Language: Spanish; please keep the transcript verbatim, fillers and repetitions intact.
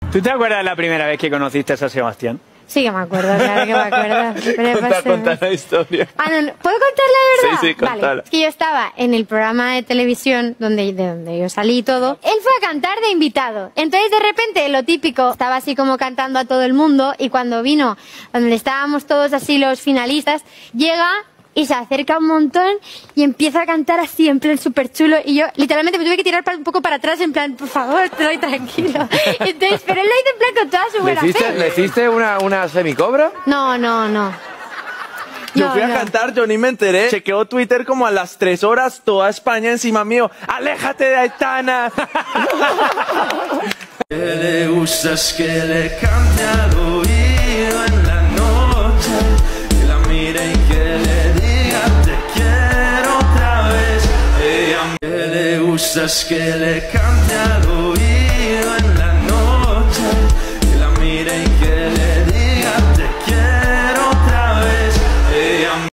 ¿Tú te acuerdas de la primera vez que conociste a San Sebastián? Sí que me acuerdo, claro que me acuerdo. Pero Cuenta, cuenta la historia. Ah, no, no. ¿Puedo contar la verdad? Sí, sí, contala. Vale. Es que yo estaba en el programa de televisión donde, de donde yo salí y todo. Él fue a cantar de invitado. Entonces, de repente, lo típico, estaba así como cantando a todo el mundo y cuando vino, donde estábamos todos así los finalistas, llega y se acerca un montón y empieza a cantar así, en plan súper chulo. Y yo literalmente me tuve que tirar un poco para atrás, en plan, por favor, te doy tranquilo. Entonces, pero él lo hizo en plan con toda su ¿Le buena hiciste, fe. ¿le hiciste una, una semicobra? No, no, no. Yo No, fui a no. cantar, yo ni me enteré. Chequeo Twitter como a las tres horas, toda España encima mío. ¡Aléjate de Aitana! Que le gustas que le cante al oído en la noche, que la mire y que le diga te quiero otra vez. Ella, que le gustas que le cante al oído.